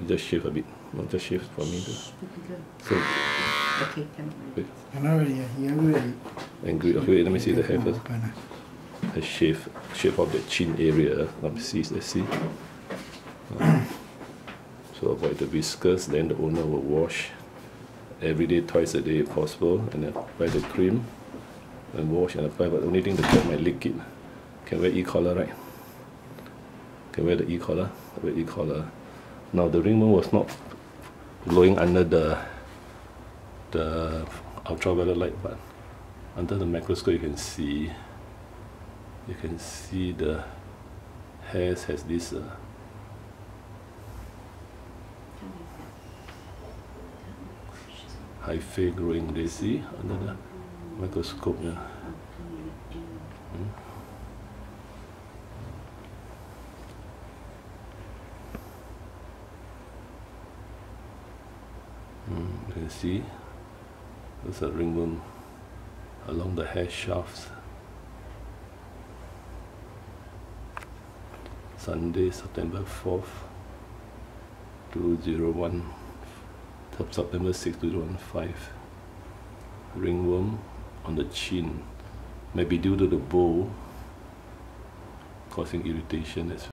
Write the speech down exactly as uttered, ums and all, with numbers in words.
just shift a bit. No, just shift for me. So, okay, can wait. I'm already here. Already. Angry. Okay, wait, let me see the hair first. A shape, shape of the chin area. Let me see. Let's see. Uh, so avoid the whiskers. Then the owner will wash every day, twice a day if possible, and then apply the cream and wash and apply. But the only thing the cat might lick it. Can wear e-collar, right? Can wear the e-collar. Wear e-collar. Now the ringworm was not glowing under the the ultraviolet light, but under the microscope you can see you can see the hairs has this uh, hyphae growing. They see under the microscope. Yeah. Hmm. Mm, you can see there's a ringworm along the hair shafts. Sunday, September fourth, two thousand one, September sixth, two thousand five. Ringworm on the chin, maybe due to the bowl causing irritation as